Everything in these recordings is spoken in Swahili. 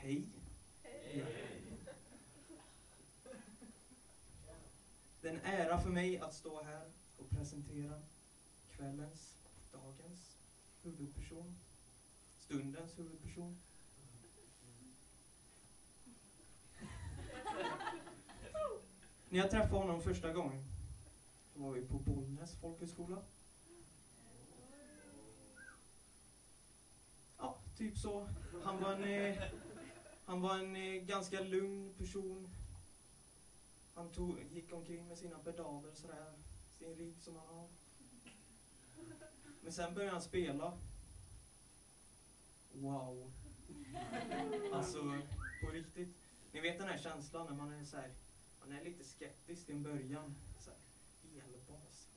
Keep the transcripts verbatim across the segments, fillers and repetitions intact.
Hej. Ja. Det är en ära för mig att stå här och presentera kvällens, dagens huvudperson, stundens huvudperson. När jag träffade honom första gången så var vi på Bollnäs folkhögskola. Ja, typ så. Han var en, eh, han var en eh, ganska lugn person. Han tog, gick omkring med sina pedaler sådär, sin rigg som han har. Men sen började han spela. Wow. Alltså, på riktigt. Ni vet den här känslan när man är så här, man är lite skeptisk i en början. Så här, elbas.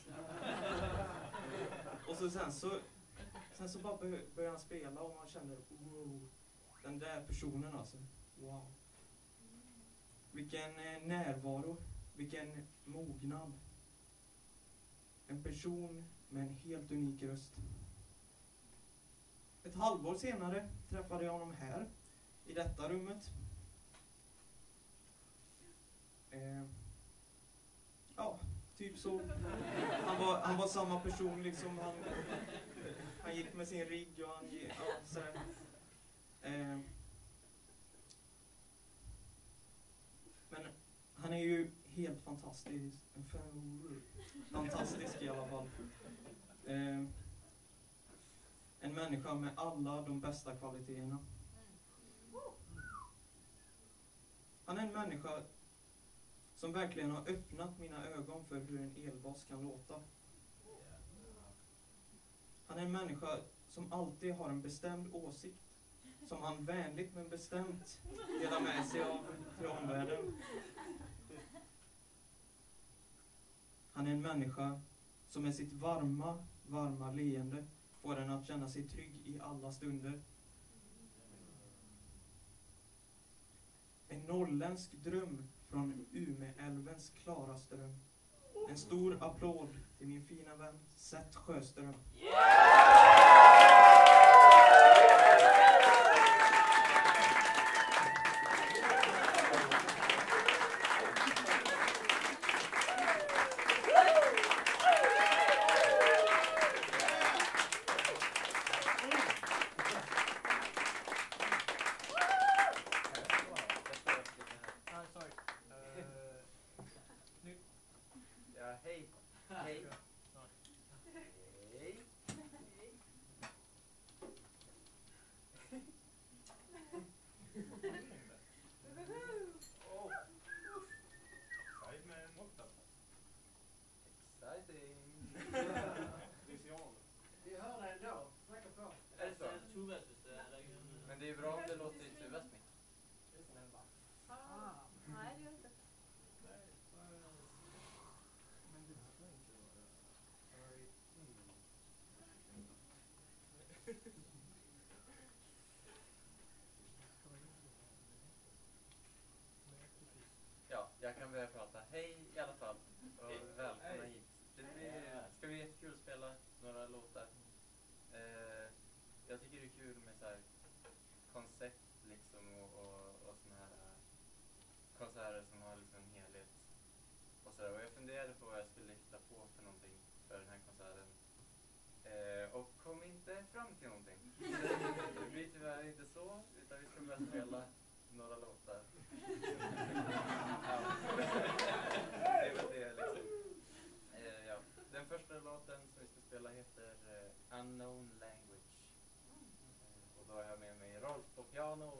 Och så sen så, sen så bara började han spela och man känner, wow, den där personen alltså, wow. Vilken eh, närvaro, vilken mognad. En person med en helt unik röst. Ett halvår senare träffade jag honom här, i detta rummet. Eh, ja, typ så. Han var, han var samma person liksom. Han, han gick med sin rigg och han... Ja, så här. Eh, men han är ju helt fantastisk. Fantastisk i alla fall. Eh, en människa med alla de bästa kvaliteterna. Han är en människa som verkligen har öppnat mina ögon för hur en elbas kan låta. Han är en människa som alltid har en bestämd åsikt, som han vänligt men bestämt delar med sig av till omvärlden. Han är en människa som med sitt varma, varma leende får en att känna sig trygg i alla stunder. En norrländsk dröm från Umeälvens klara ström. En stor applåd till min fina vän Seth Sjöström. Men det är bra om det låter i tuvvästning. Ah, nej det gör inte. Ja, jag kan börja prata. Hej i alla fall. Och välkomna hit. Det blir, ska bli jättekul att spela några låtar. Eh, jag tycker det är kul med så här koncept liksom och, och, och såna här uh, konserter som har liksom en helhet och sådär. Och jag funderade på vad jag skulle hitta på för någonting för den här konserten. Eh, och kom inte fram till någonting. Det blir tyvärr inte så, utan vi ska börja spela några låtar. Ja. Det är väl det liksom. Eh, ja. Den första låten som vi ska spela heter uh, Unknown Language. Och då har jag med mig Rolf på piano.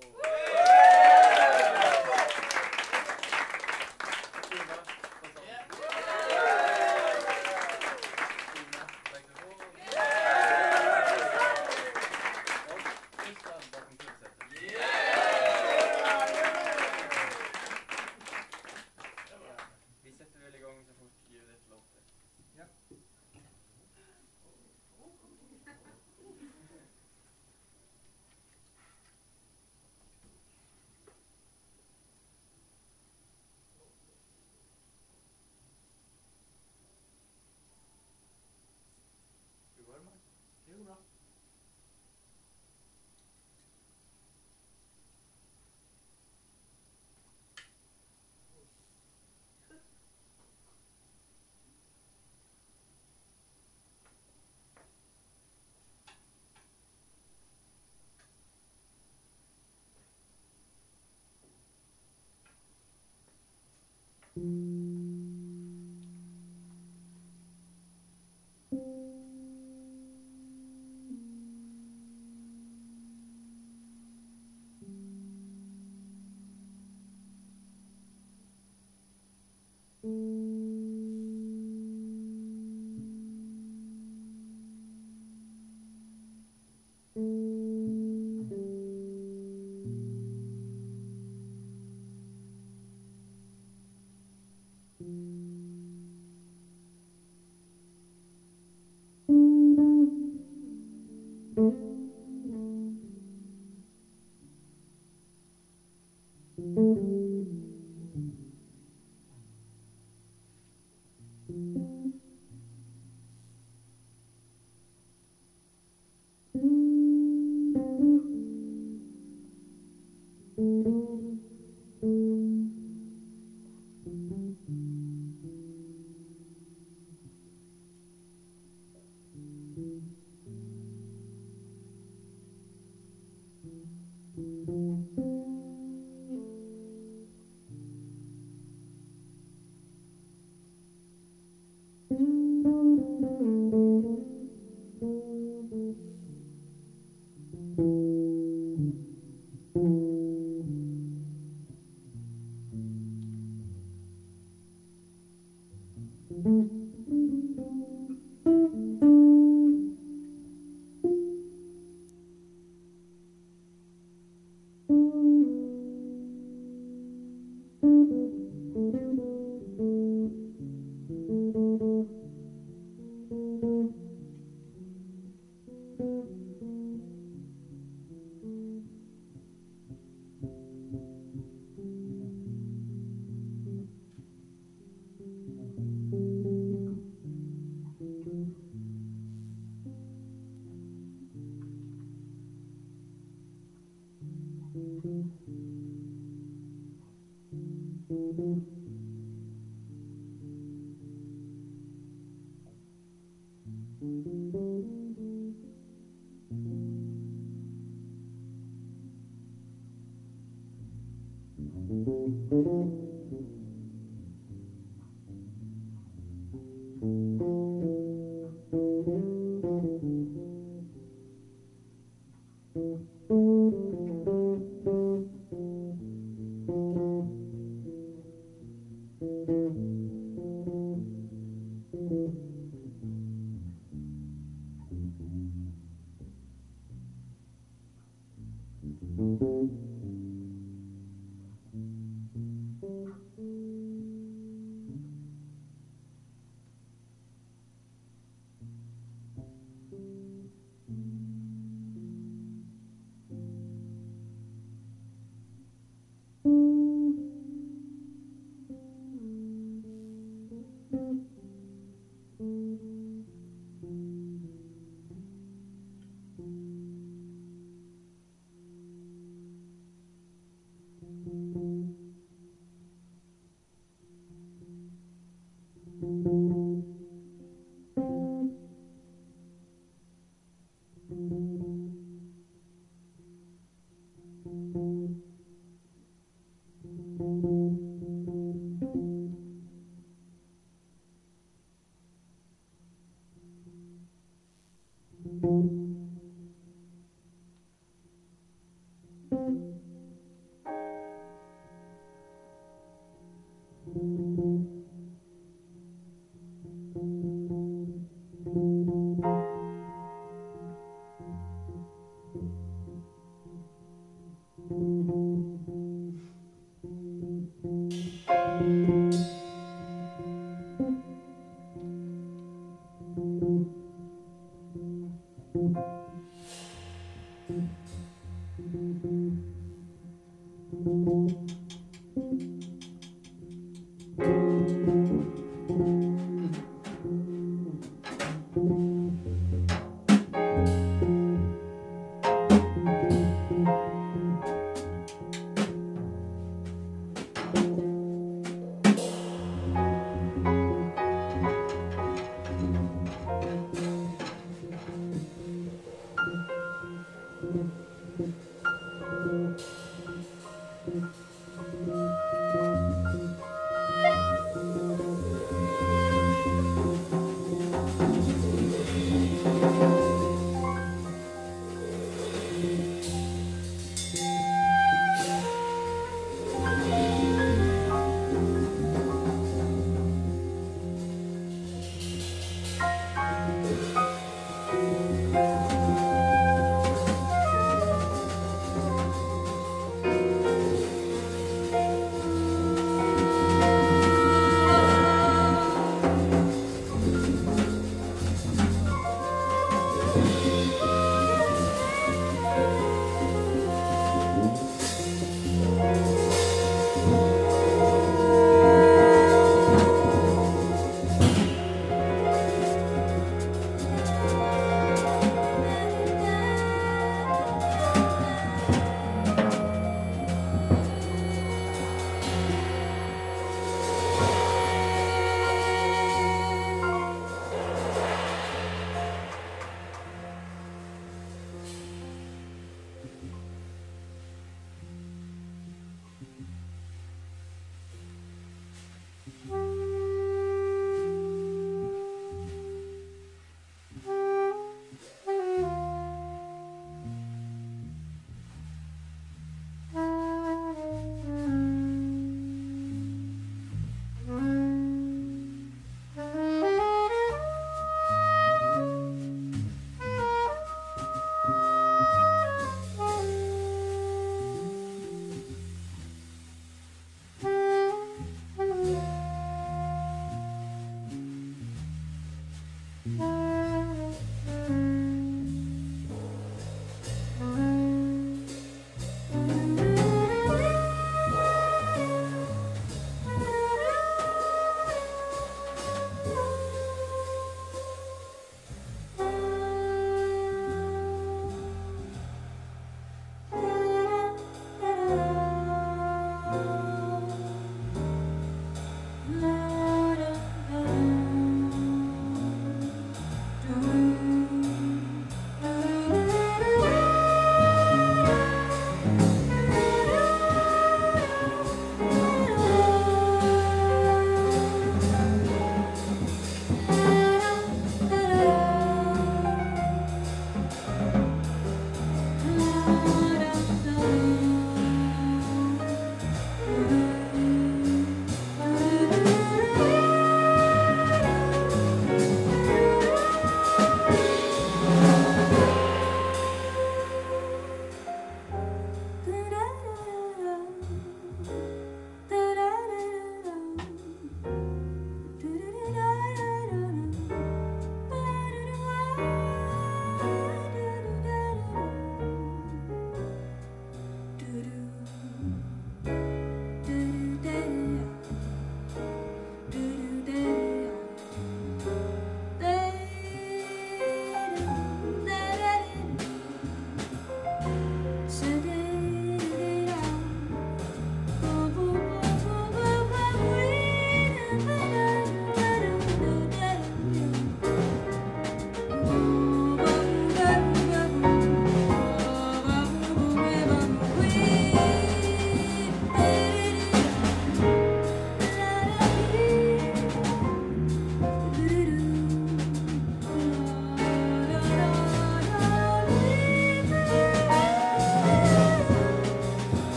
Tina på sång. Tina saxofon. Och Gustav bakom pulsätet. Vi sätter väl igång så fort ljudet låter. Ja.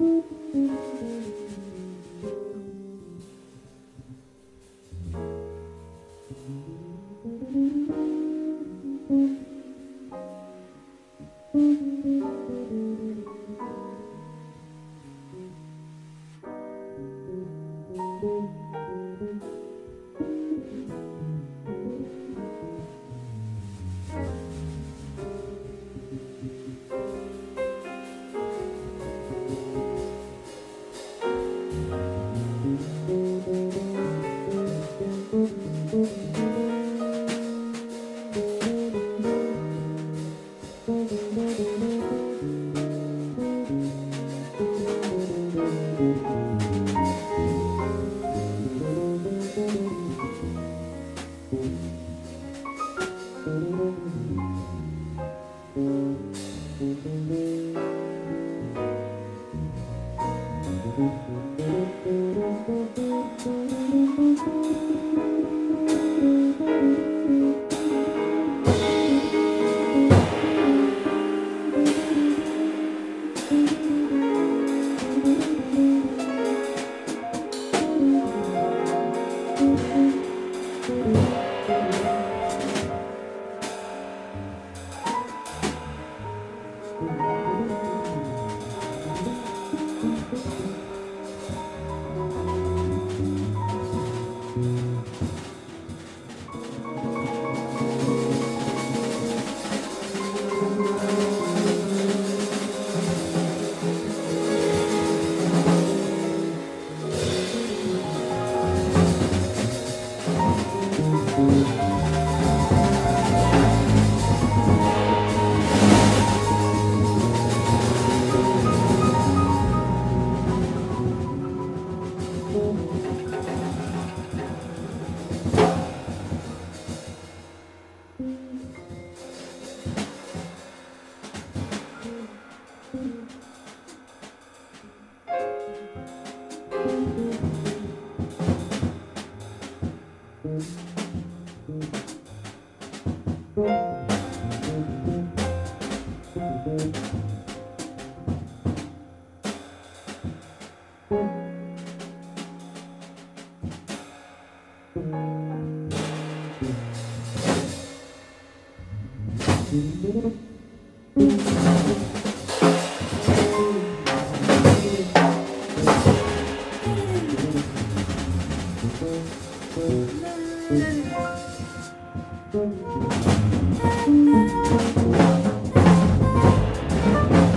Thank you.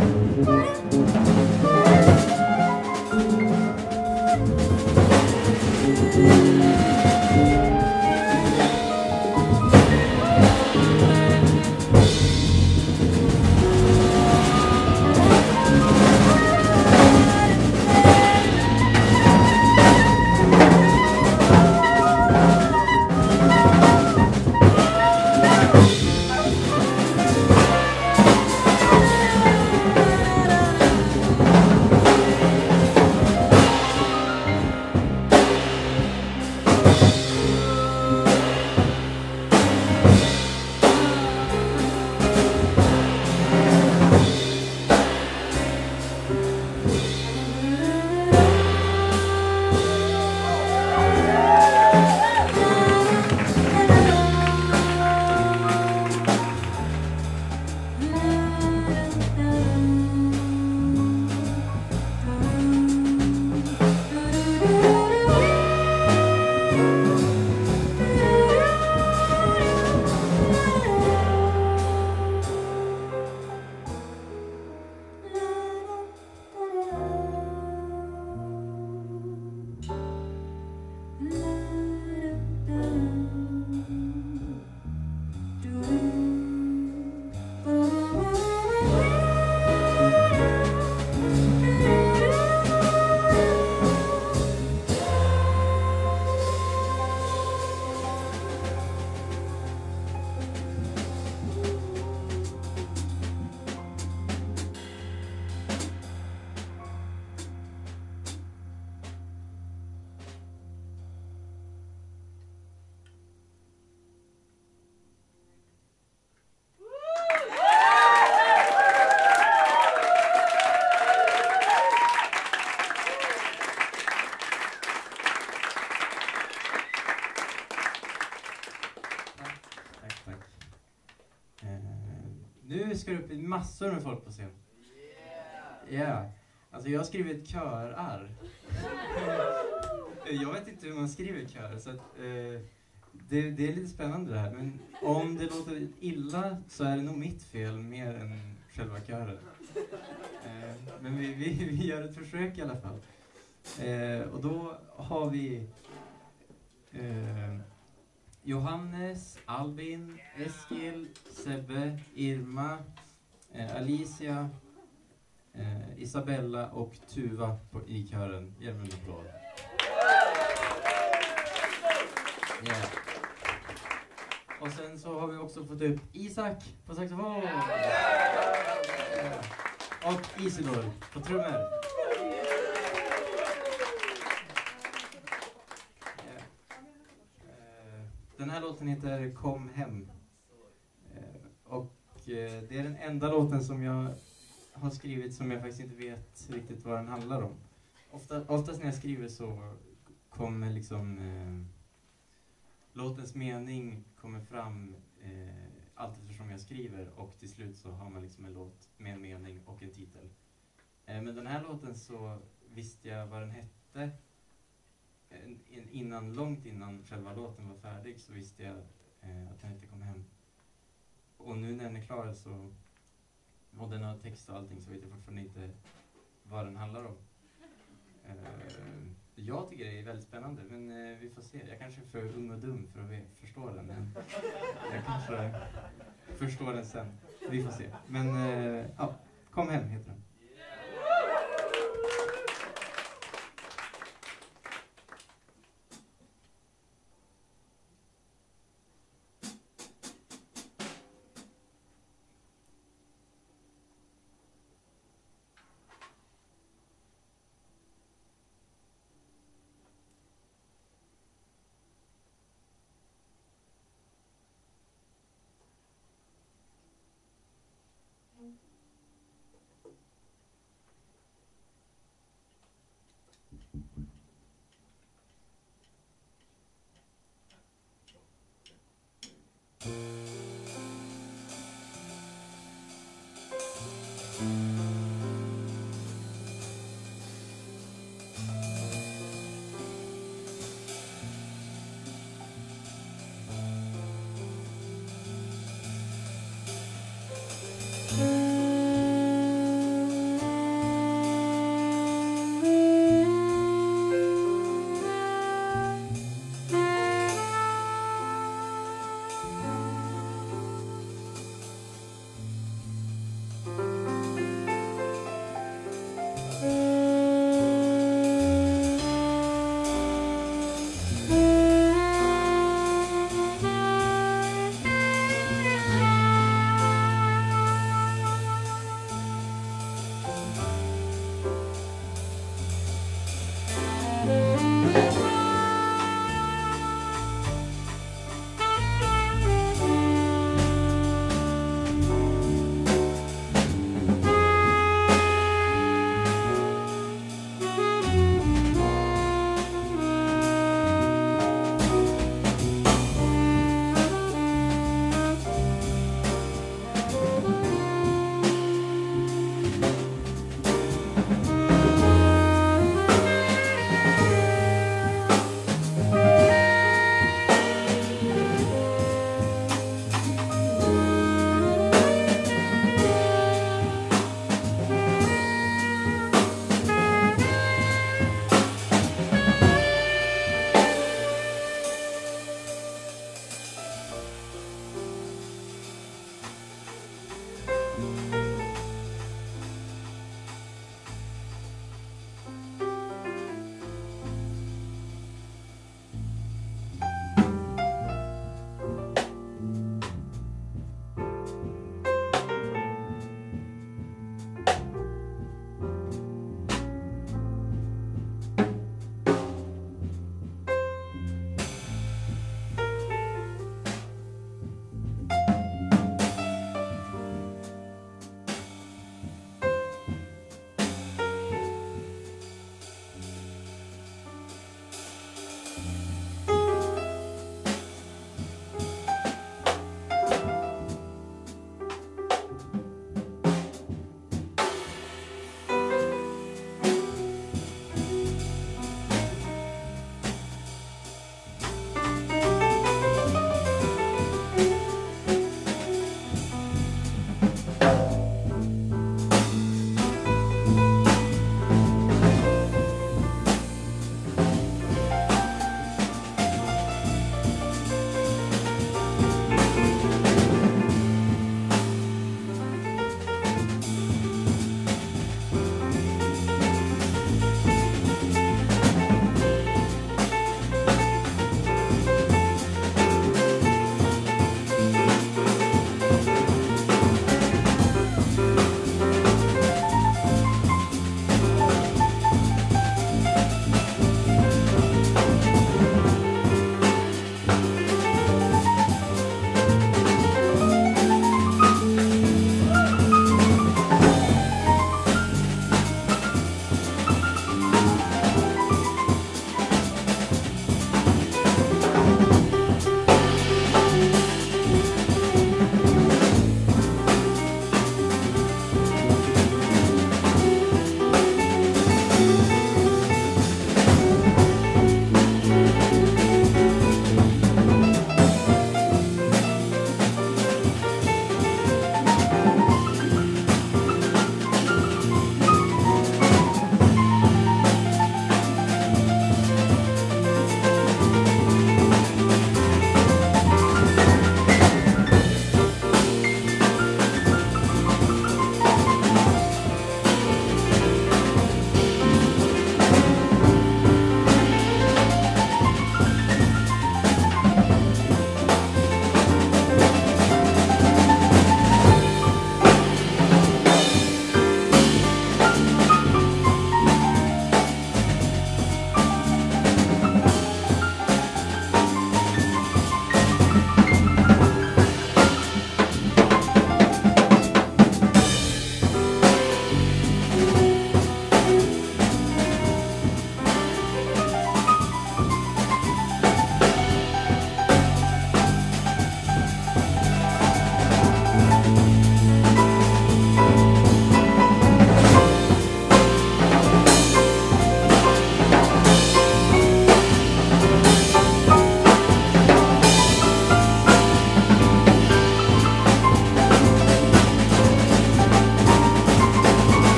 massor med folk på scen. Ja. Yeah. Alltså jag har skrivit körar. Jag vet inte hur man skriver kör, så att, eh, det, det är lite spännande det här. Men om det låter illa så är det nog mitt fel mer än själva kören. Eh, men vi, vi, vi gör ett försök i alla fall. Eh, och då har vi eh, Johannes, Albin, Eskil, Sebbe, Irma, eh, Alicia, eh, Isabella och Tuva på, i kören. Ge dem en applåd. Yeah. Och sen så har vi också fått upp Isak på saxofon. Yeah. Och Isidor på trummor. Yeah. Uh, den här låten heter Kom hem. Uh, och uh, det är den enda låten som jag har skrivit som jag faktiskt inte vet riktigt vad den handlar om. Ofta, oftast när jag skriver så kommer liksom uh, låtens mening kommer fram uh, allt eftersom jag skriver, och till slut så har man liksom en låt med en mening och en titel. Uh, men den här låten så visste jag vad den hette uh, innan, långt innan själva låten var färdig, så visste jag uh, att den hette Kom hem. Och nu när den är klar så, och den har text och allting, så vet jag fortfarande inte vad den handlar om. Uh, jag tycker det är väldigt spännande, men uh, vi får se. Jag kanske är för ung och dum för att vi förstå den, men jag kanske förstår den sen. Vi får se. Men uh, ja, Kom hem heter den.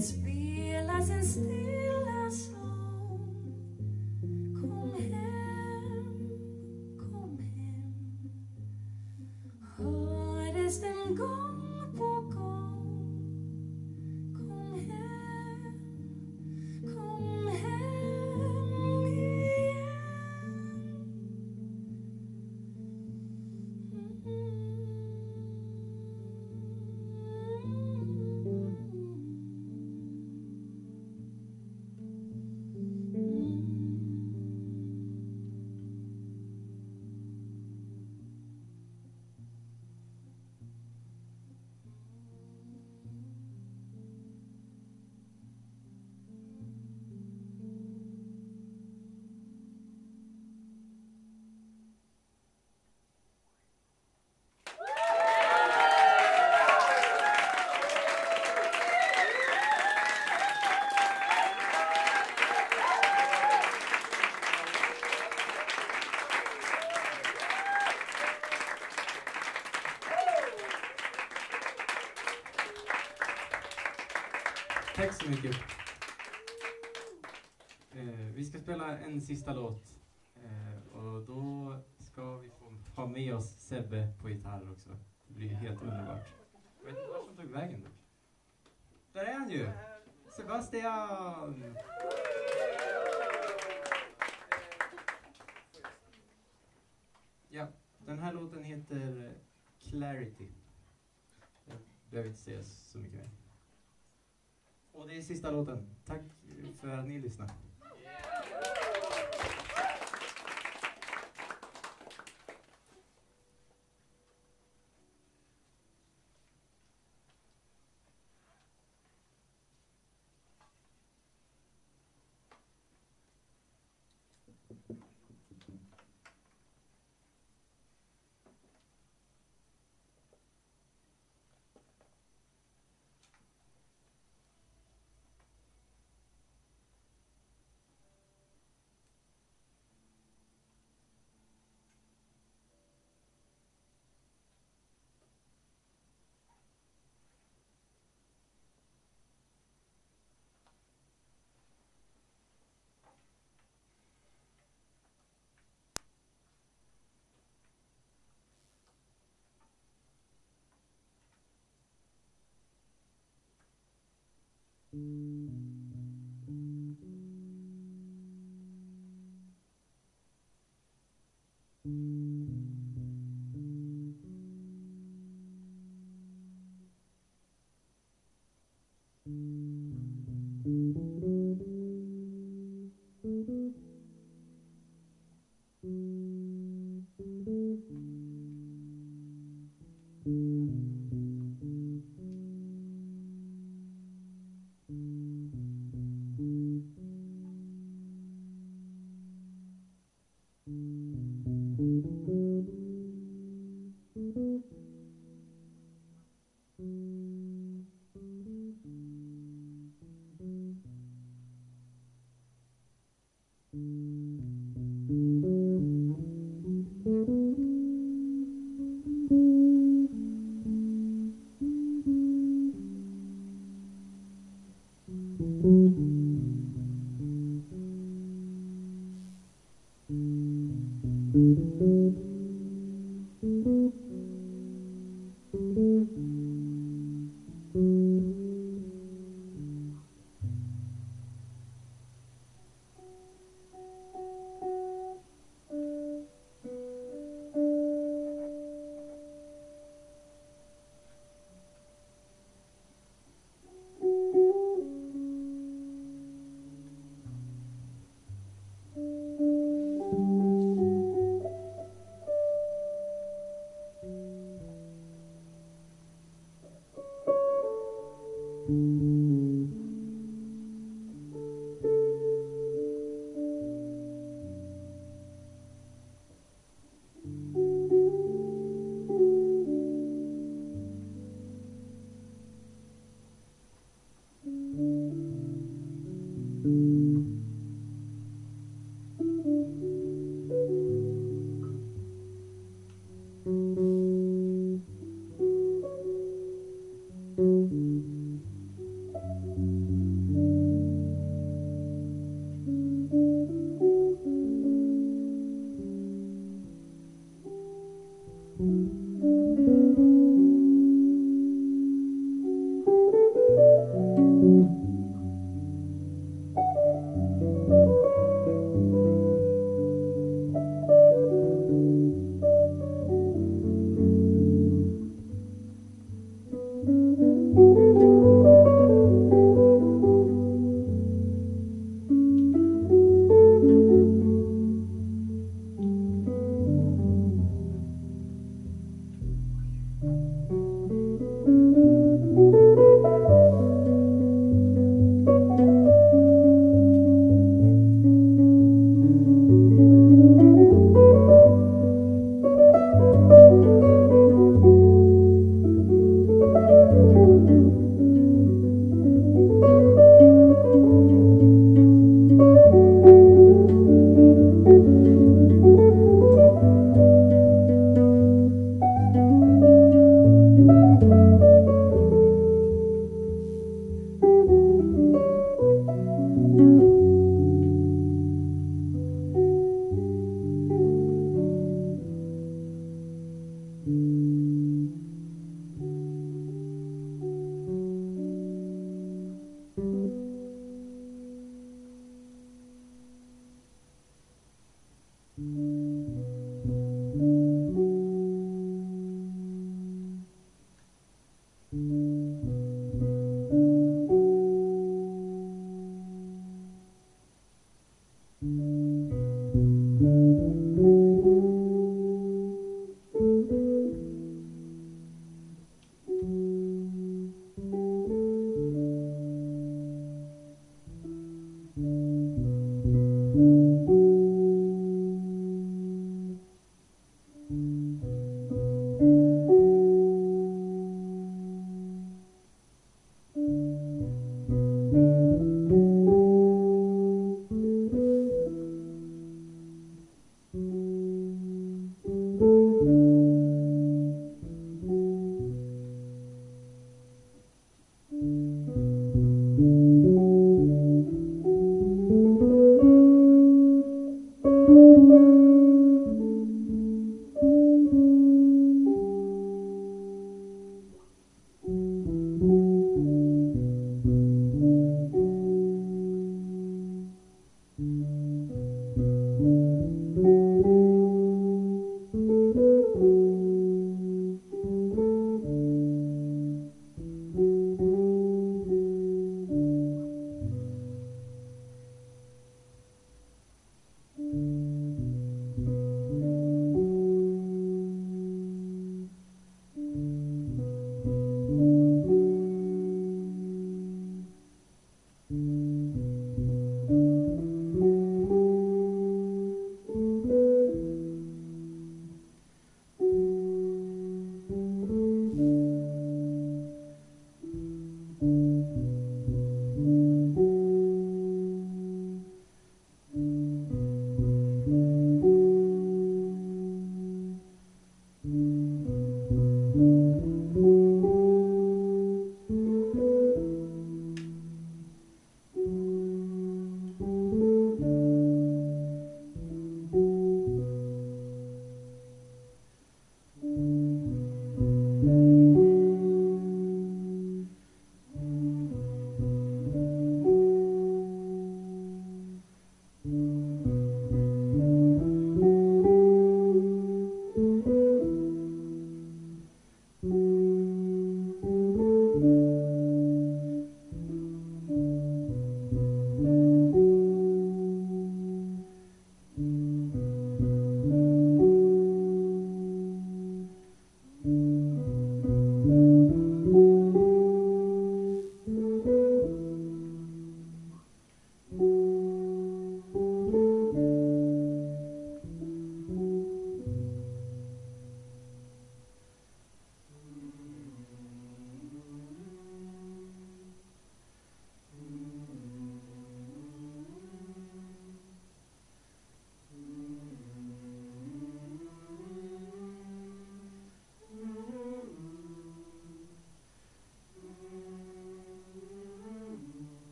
Vinden spelar sin stilla sång. Kom hem, kom hem. Hördes den gång på gång. Kom hem, kom hem igen. Tack så mycket. Eh, vi ska spela en sista låt. Eh, och då ska vi få ha med oss Sebbe på gitarr också. Det blir helt underbart. Jag vet inte vart som tog vägen dock. Där är han ju! Sebastian! Ja, den här låten heter Clarity. Jag behöver inte säga så mycket mer. Och det är sista låten. Tack för att ni lyssnade.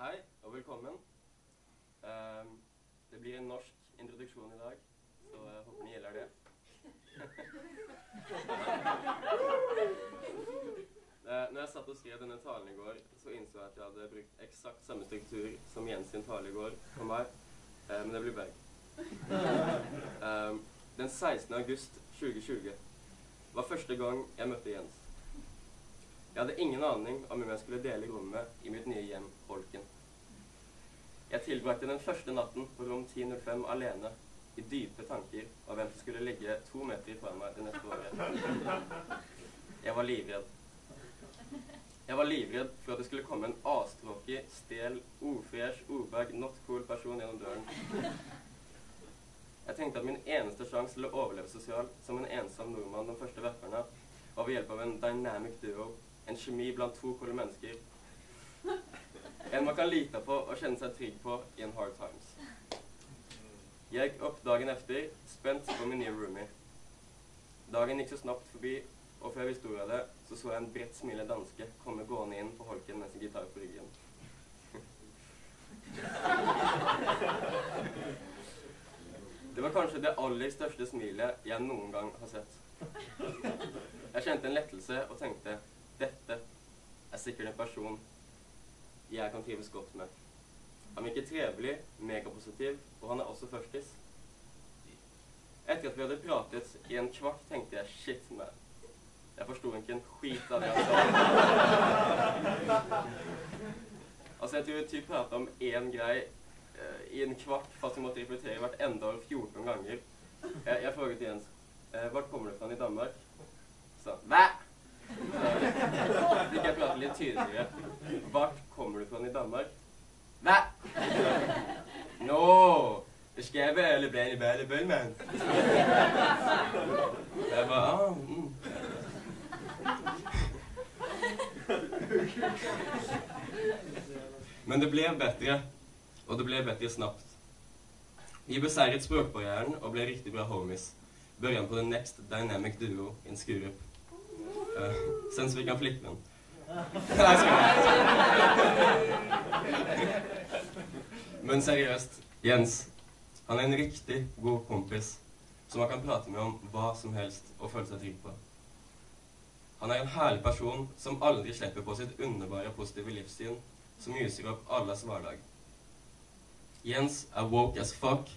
Hei og velkommen. Um, det blir en norsk introduksjon i dag, så jeg håper ni gjelder det. uh, når jeg satt og skrev denne talen i går, så innså jeg at jeg hadde brukt eksakt samme struktur som Jens sin tale i går for meg, uh, men det blir begge. Um, den sekstende august tjue tjue var første gang jeg møtte Jens. Jeg hadde ingen aning om om jeg skulle dele rommet i mitt nye hjem, Holken. Jeg tilbrakte den første natten på rom ti null fem alene, i dype tanker av hvem som skulle ligge to meter fra meg det neste året. Jeg var livredd. Jeg var livredd for at det skulle komme en astråkig, stel, ofresh, obag, not cool person gjennom døren. Jeg tenkte at min eneste sjanse til å overleve sosialt som en ensom nordmann de første vekkerne var ved hjelp av en dynamic duo, en kjemi blant to kolle mennesker. En man kan lite på og kjenne seg trygg på i en hard times. Jeg gikk opp dagen efter, spent på min nye roomie. Dagen gikk så snapt forbi, og før jeg visste ordet av det, så så jeg en bredt smilende danske komme gående inn på Holken med sin gitar på ryggen. Det var kanskje det aller største smilet jeg noen gang har sett. Jeg kjente en lettelse og tenkte, dette er sikkert en person jeg kan trives godt med. Han virker trevelig, megapositiv, og han er også førstis. Etter at vi hadde pratet i en kvart, tenkte jeg, shit, man. Jeg forstod ikke en skit av det han sa. Altså, jeg tror vi typ pratet om en grei uh, i en kvart, fast vi måtte repetere hvert enda år fjorten ganger. Jeg, jeg fråget Jens, uh, hvor kommer du fra i Danmark? Så, hva? Så fikk jeg prate litt tydeligere. Hvor kommer du fra i Danmark? Hva? Nå, det skal jeg være bæle bæle bøl, mann. Jeg bare, ah, mm. Men det ble bedre, og det ble bedre snapt. Vi beseiret språkbarrieren og ble riktig bra homies. Børjan på the next dynamic duo in Skurup. Uh, sen så vi kan flippe den. Men seriøst, Jens, han er en riktig god kompis som man kan prate med om hva som helst og føle seg trygg på. Han er en herlig person som aldri slipper på sitt underbare positive livssyn, som myser opp alles hverdag. Jens er woke as fuck.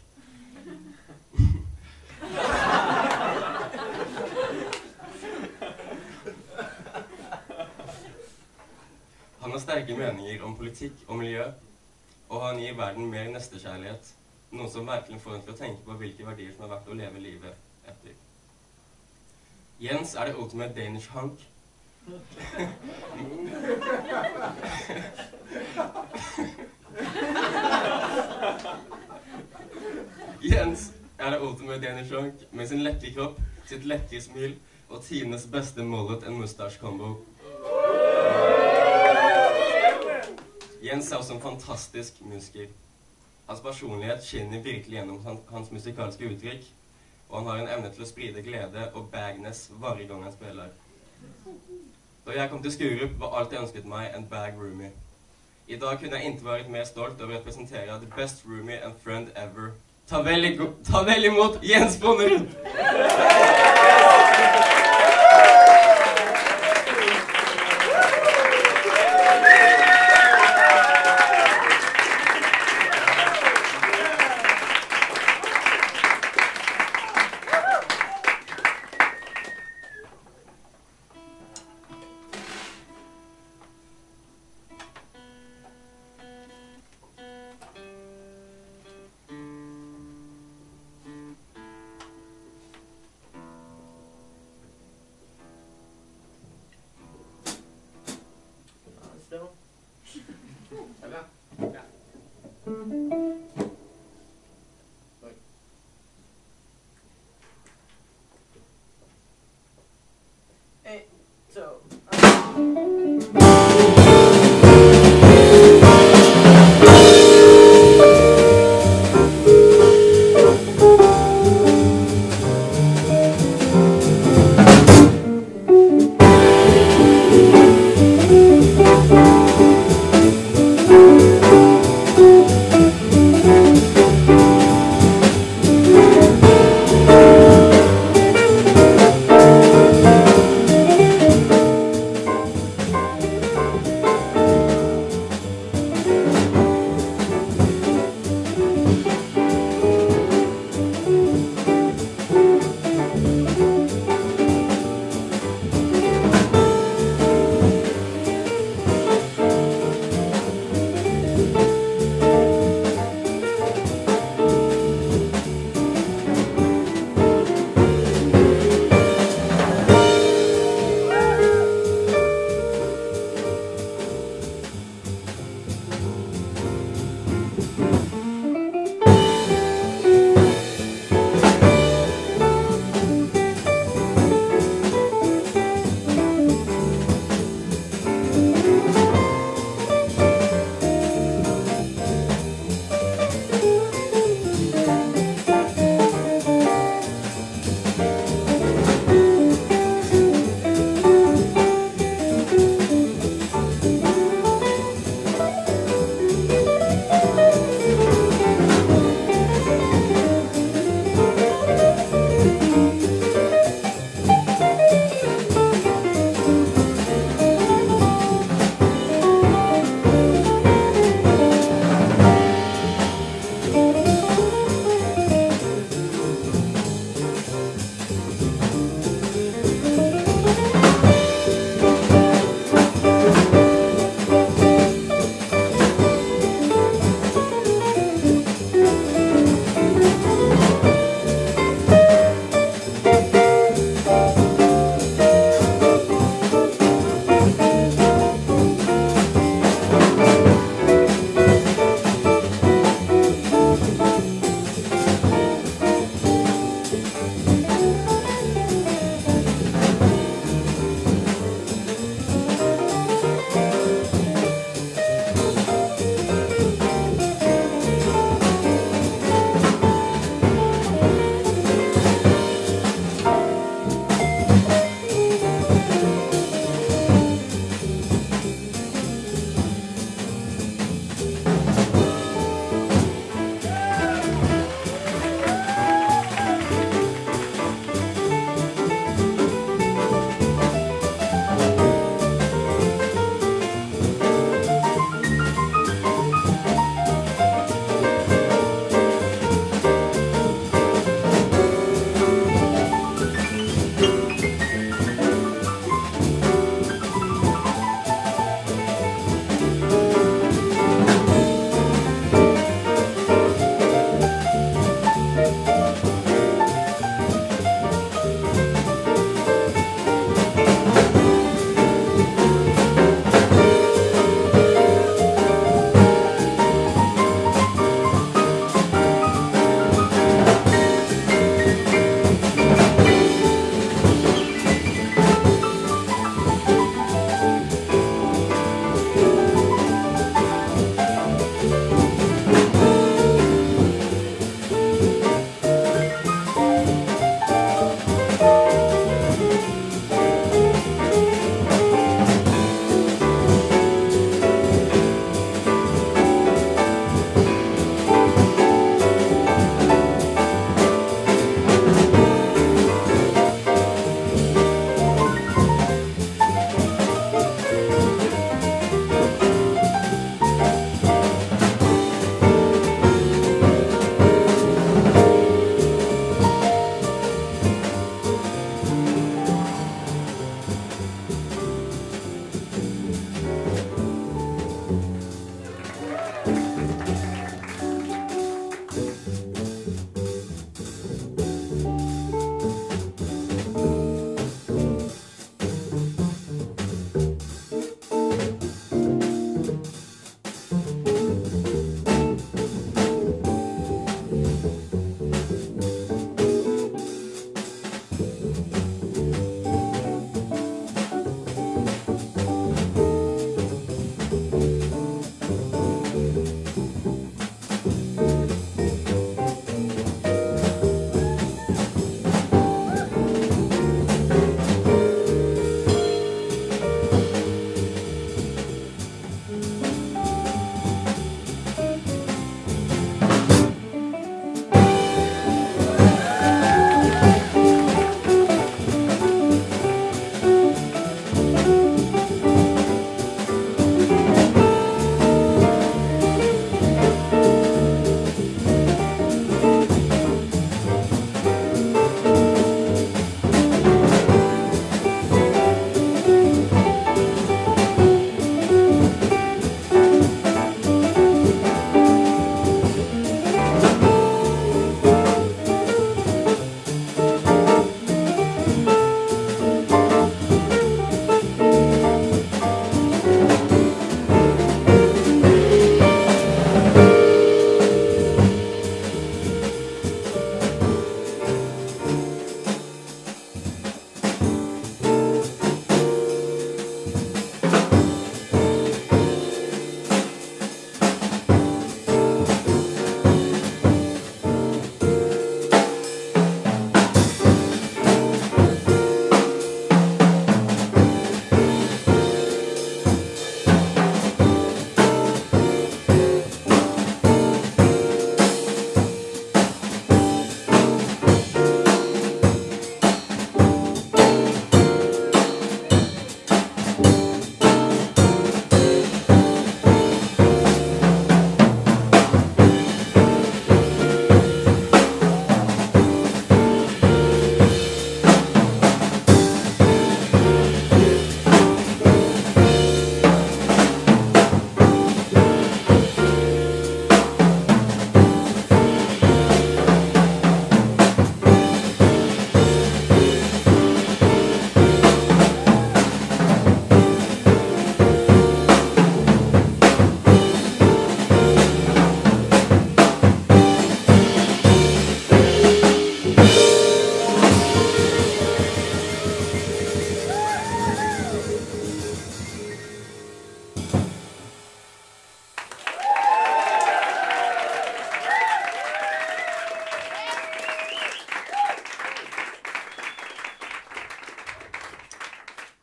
Han har sterke meninger om politikk og miljø, og han gir verden mer nestekjærlighet, noe som virkelig får en til å tenke på hvilke verdier som er verdt å leve livet etter. Jens er det ultimate Danish hunk. Jens er det ultimate Danish hunk med sin lekre kropp, sitt lekre smil og tidenes beste mullet and mustache combo. Jens er også en fantastisk musiker. Hans personlighet skinner virkelig gjennom hans, hans musikalske uttrykk, og han har en evne til å spride glede og bagness hver gang han spiller. Da jeg kom til Skurup, var alt jeg ønsket meg en bag roomie. I dag kunne jeg ikke vært mer stolt over å representere the best roomie and friend ever. Ta vel, ta vel imot Jens Bonnerud!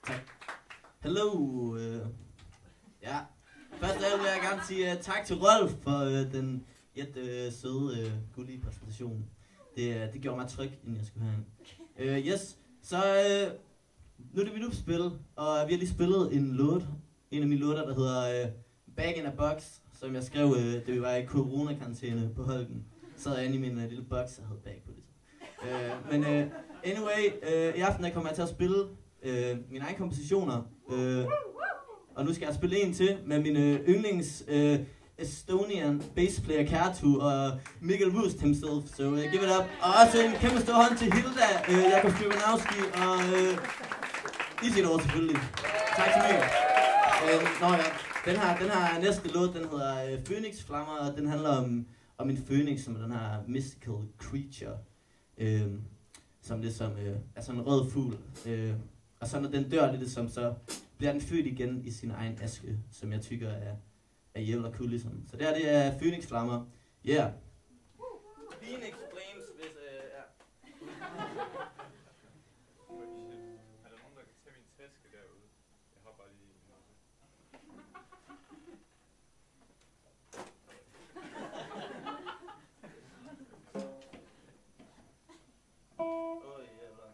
Tak. Hello. Uh, ja. Først af alt vil jeg gerne sige uh, tak til Rolf for uh, den et uh, søde, uh, gullige præsentation. Det, uh, det gjorde mig tryg, inden jeg skulle have en. Uh, yes, så uh, nu er det mit spil, og vi har lige spillet en låt. En af mine låter, der hedder uh, Back in a Box, som jeg skrev, uh, da vi var i corona-karantæne på Holken. Så sad jeg inde i min uh, lille boks, og havde bag på det. Uh, men uh, anyway, uh, i aften der kommer jeg til at spille uh, mine egne kompositioner. Uh, og nu skal jeg spille en til med min uh, yndlings uh, Estonian bassplayer Kertu og Mikkel Wust himself. So uh, give it up. Og også en kæmpe stor hånd til Hilda, uh, Jakob Skrivanowski og uh, Isidor selvfølgelig. Tak så meget. Uh, nå ja, den her, den her næste låt, den hedder uh, Phoenix Flammer, og den handler om, om en phoenix, som er den her mystical creature. Uh, som ligesom uh, er sådan en rød fugl. Uh, og så når den dør lidt, som så bliver den født igen i sin egen aske, som jeg tykker er er jævla cool ligesom. Så det her, det er Phoenix Flammer. Yeah. Phoenix Flames, hvis øh, ja. Oh shit. Er der nogen, der kan tage min taske derude? Jeg har bare lige en noget. Åh, jævla.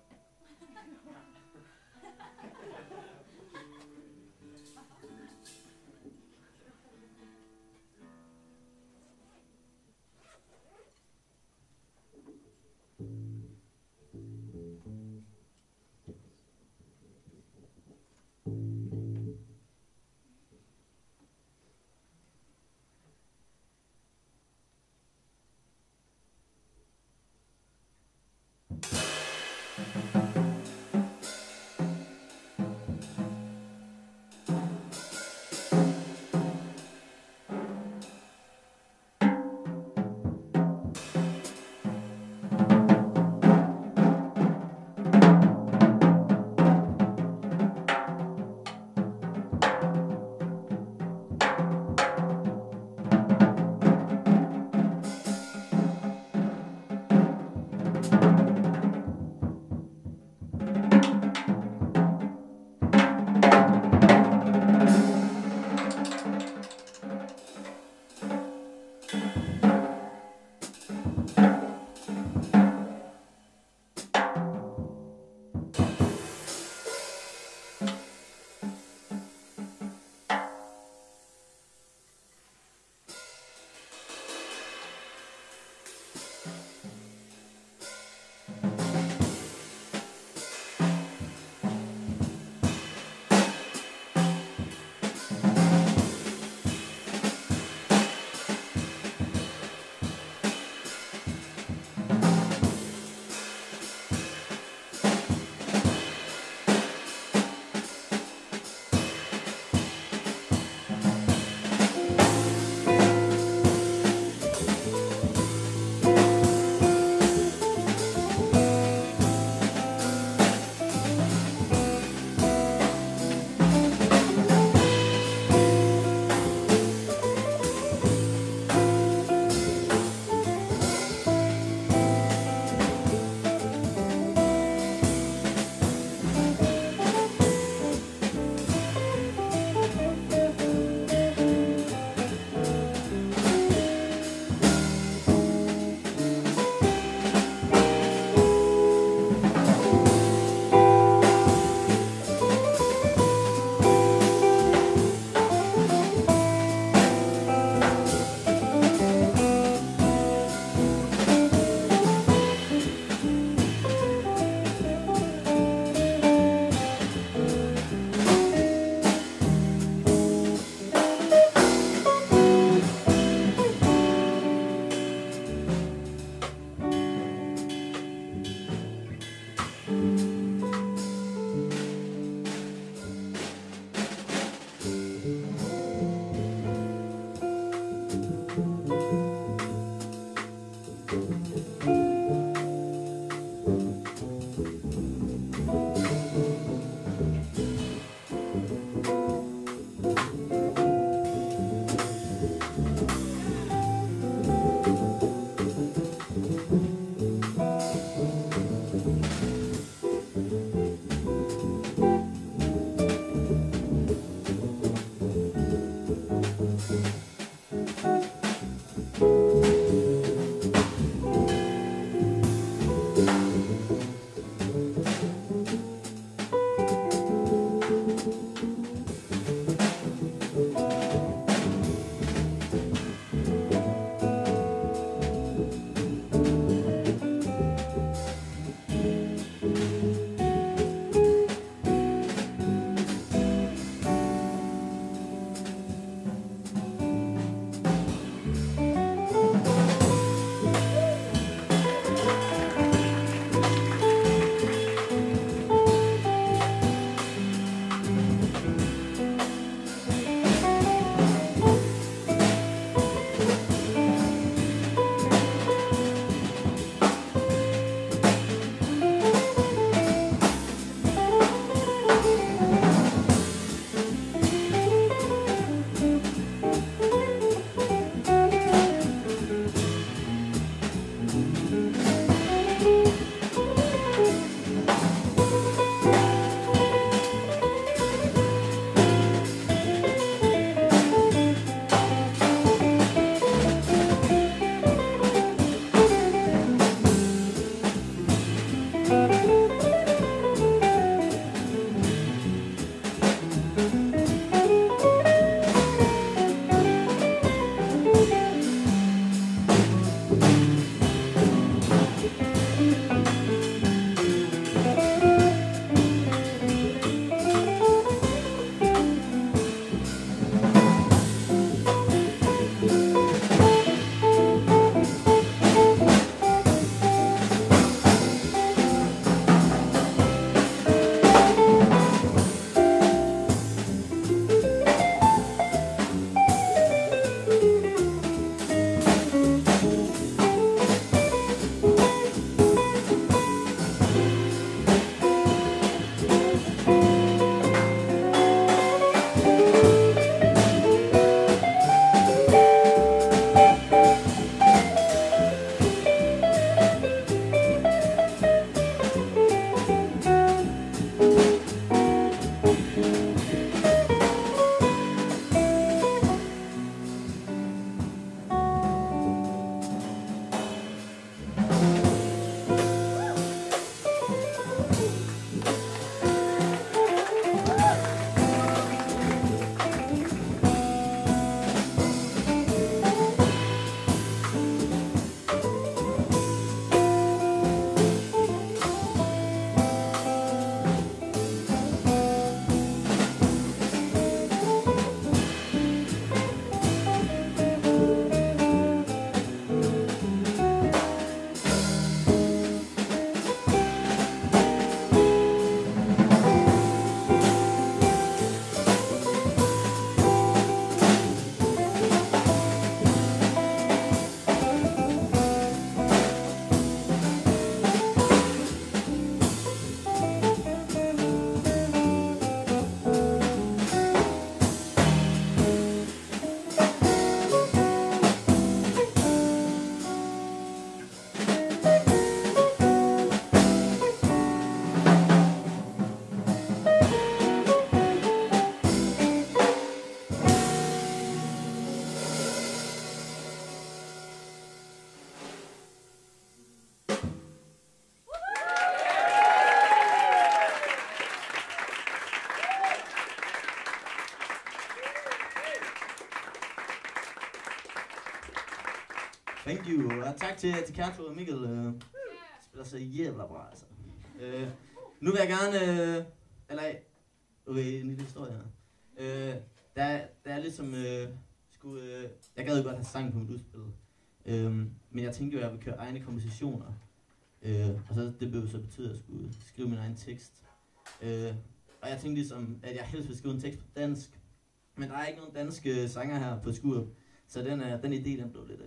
Thank you, og tak til, til Kjarto og Mikkel. Uh, spiller så jævla bra, altså. Uh, nu vil jeg gerne... Uh, eller, okay, en lille historie her. Uh, der, der er lidt som... Uh, skulle, uh, jeg gad jo godt have sang på mit udspil. Uh, men jeg tænkte jo, at jeg ville køre egne kompositioner. Uh, og så det blev så betydet, at jeg skulle skrive min egen tekst. Uh, og jeg tænkte ligesom, at jeg helst ville skrive en tekst på dansk. Men der er ikke nogen danske sanger her på Skurup. Så den, uh, den idé, den blev lidt... Uh,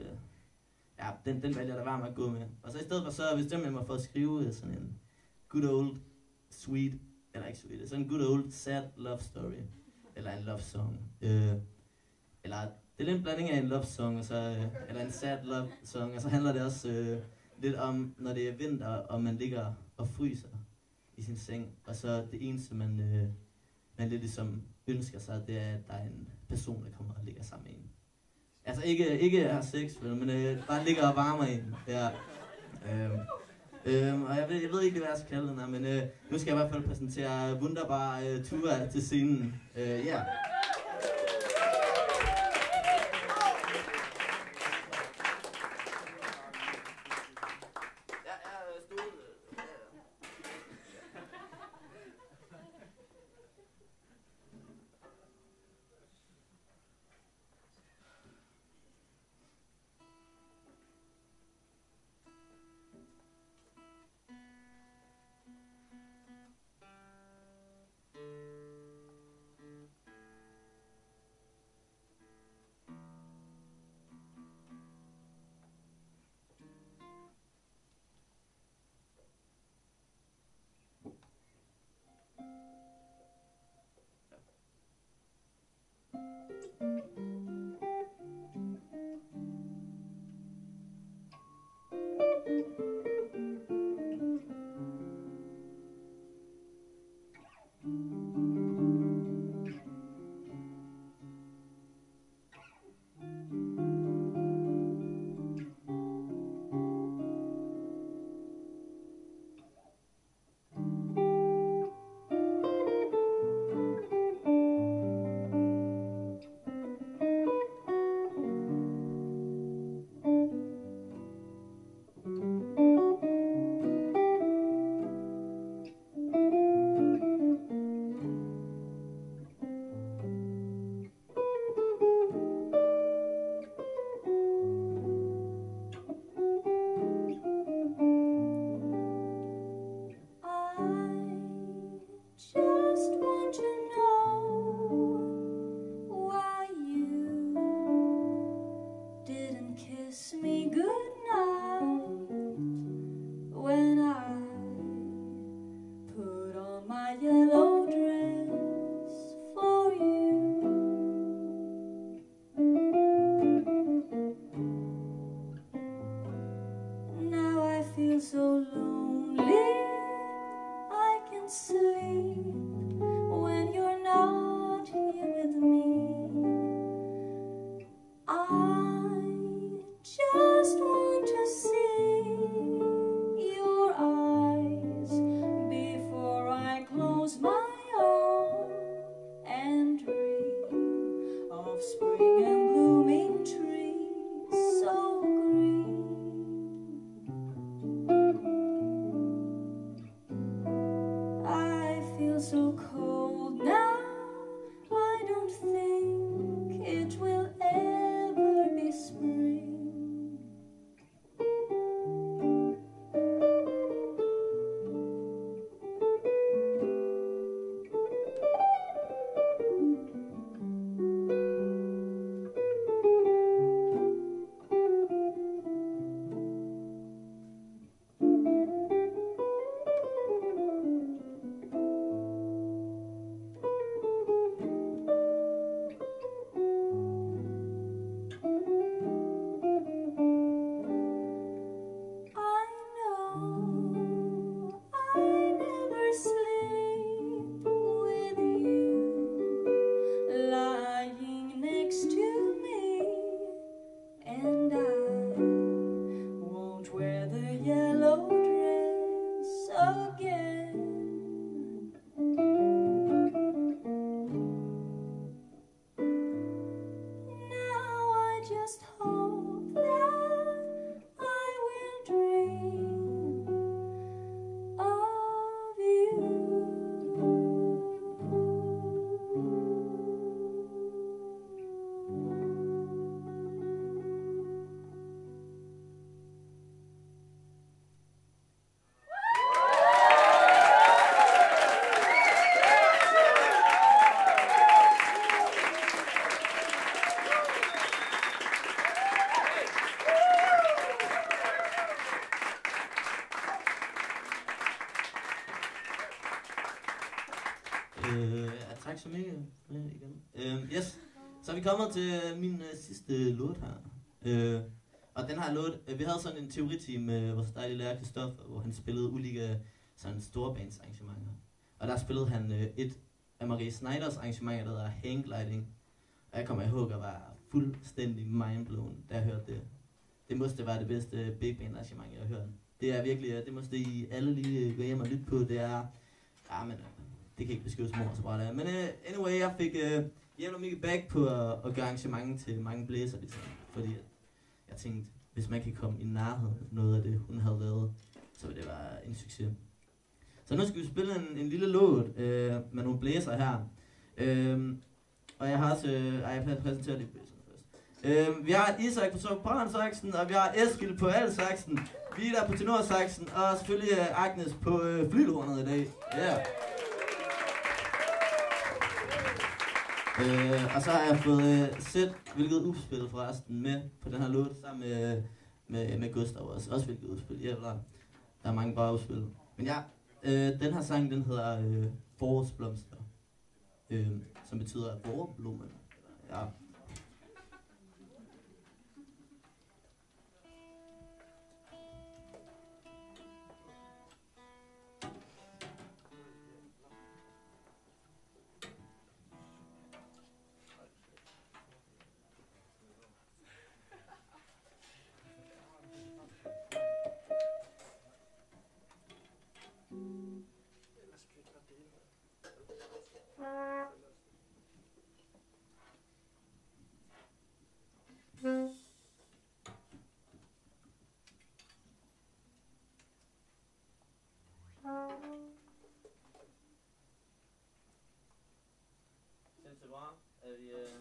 ja, den, den valgte jeg da være med at gå med. Og så i stedet for så bestemte jeg mig for at skrive sådan en good old sweet, eller ikke sweet, sådan en good old sad love story. Eller en love song. Øh, eller det er lidt en blanding af en love song, og så, øh, eller en sad love song. Og så handler det også øh, lidt om, når det er vinter, og man ligger og fryser i sin seng. Og så det eneste, man, øh, man lidt ligesom ønsker sig, det er, at der er en person, der kommer og ligger sammen med en. Altså ikke, ikke har sex, men øh, bare ligger og varmer en. Ja. Øhm, øhm, og jeg ved, jeg ved ikke, hvad jeg skal kalde den her, men øh, nu skal jeg i hvert fald præsentere Wunderbar øh, Tua til scenen. Øh, ja. Øh, ja, tak så meget ja, igen. Øh, yes, så er vi kommet til min øh, sidste låt her. Øh, og den her låt, øh, vi havde sådan en teoriteam med vores dejlige lærer Christoffer, hvor han spillede ulike sådan storbandsarrangementer. Og der spillede han øh, et af Marie Snyders arrangementer, der hedder Hang Gliding. Og jeg kommer ihåg at være fuldstændig mindblown, da jeg hørte det. Det måste være det bedste big band arrangement, jeg har hørt. Det er virkelig, det måste I alle lige gå hjem og lytte på. Det er, ja, men det kan ikke beskrives mor så bra der. Men uh, anyway, jeg fik uh, jævla mega back på at, at gøre arrangementer til mange blæser, ligesom. Fordi jeg tænkte, hvis man kan komme i nærheden af noget af det, hun havde lavet, så ville det være en succes. Så nu skal vi spille en, en lille låt uh, med nogle blæser her. Uh, og jeg har også, uh, ej, jeg præsenterer lige blæserne først. Uh, vi har Isak på sopransaxen, og vi har Eskil på altsaxen, Vida på tenorsaxen, og selvfølgelig uh, Agnes på uh, flylhornet i dag. Yeah. Uh, og så har jeg fået uh, set, hvilket udspil forresten med på den her låt, sammen med, med, med Gustav også. Også hvilket udspil, ja, der, der er mange bare udspil. Men ja, uh, den her sang, den hedder uh, Forårsblomster, uh, som betyder vårblomen. Ja. Känns det bra? Är vi, eh,